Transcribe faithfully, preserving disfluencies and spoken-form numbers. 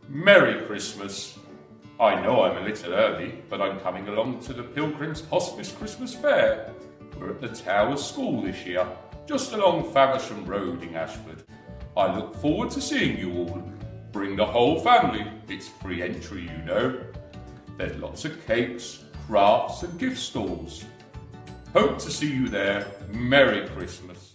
Merry Christmas. I know I'm a little early, but I'm coming along to the Pilgrims Hospice Christmas Fair. We're at the Tower School this year, just along Faversham Road in Ashford. I look forward to seeing you all. Bring the whole family, it's free entry, you know. There's lots of cakes, crafts and gift stalls. Hope to see you there. Merry Christmas.